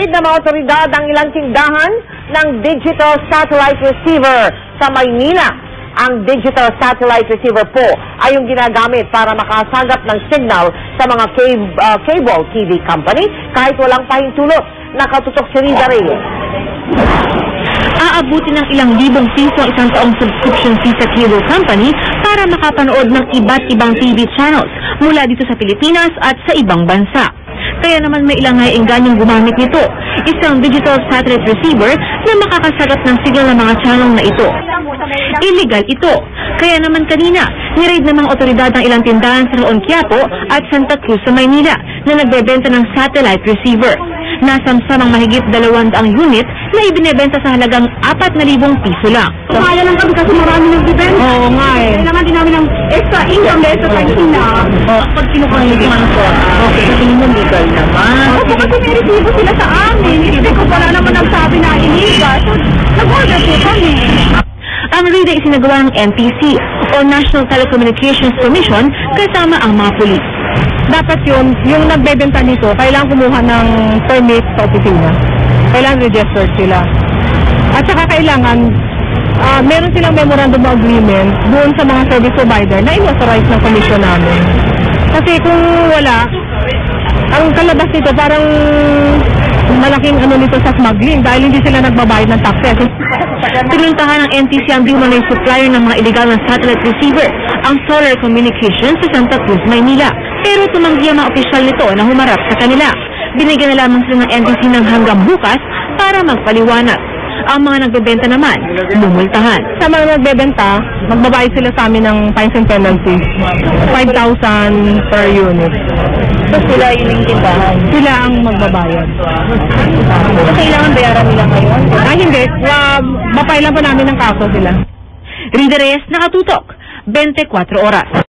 Nireid ng mga otoridad ang ilang tindahan ng digital satellite receiver sa Maynila. Ang digital satellite receiver po ay yung ginagamit para makasagap ng signal sa mga cable TV company kahit walang pahintulot. Nakatutok si Rida Reyes. Aabutin ng ilang libong piso ang isang taong subscription fee sa cable company para makapanood ng iba't ibang TV channels mula dito sa Pilipinas at sa ibang bansa. Kaya naman may ilang naiingganyong gumamit nito, isang digital satellite receiver na makakasagat ng signal ng mga channel na ito. Illegal ito. Kaya naman kanina, nireid ng mga otoridad ng ilang tindahan sa Roon Quiapo at Santa Cruz sa Maynila na nagbebenta ng satellite receiver. Nasamsamang mahigit 200 unit na ibinebenta sa halagang 4,000 piso lang. Kaya lang kami kasi marami nagbibenta. Oo nga eh. Kailangan din namin ng extra income dahil sa kanina. Pag kinukuha ko, okay, tingin mo legal naman. Opo, kasi may resibo sila sa amin. Hindi ko wala naman nagsabi na illegal. So, nag-order po kami. Ang raid ay isinagawa ng NTC o National Telecommunications Commission kasama ang mga pulis. Dapat yung nagbebenta nito, kailangan kumuha ng permit sa opisina. Kailangan registered sila. At saka kailangan, meron silang memorandum of agreement doon sa mga service provider na inauthorize ng commission namin. Kasi kung wala, ang kalabas nito parang malaking nito sa smuggling dahil hindi sila nagbabayad ng taxes. Pinuntahan ng NTC ang di umano'y supplier ng mga illegal na satellite receiver, ang Solar Communications sa Santa Cruz, Maynila. Pero tumanggi ang mga opisyal nito na humarap sa kanila. Binigyan na lamang sila ng NTC ng hanggang bukas para magpaliwanag. Ang mga nagbebenta naman, mumultahan. Sa mga nagbebenta, magbabayad sila sa amin ng fines and penalties. 5,000 per unit. So sila yung tindahan? Sila ang magbabayad. So kailangan bayaran nila ngayon? Hindi. Mapailan pa namin ng kaso sila. Rida Reyes, Nakatutok, 24 Oras.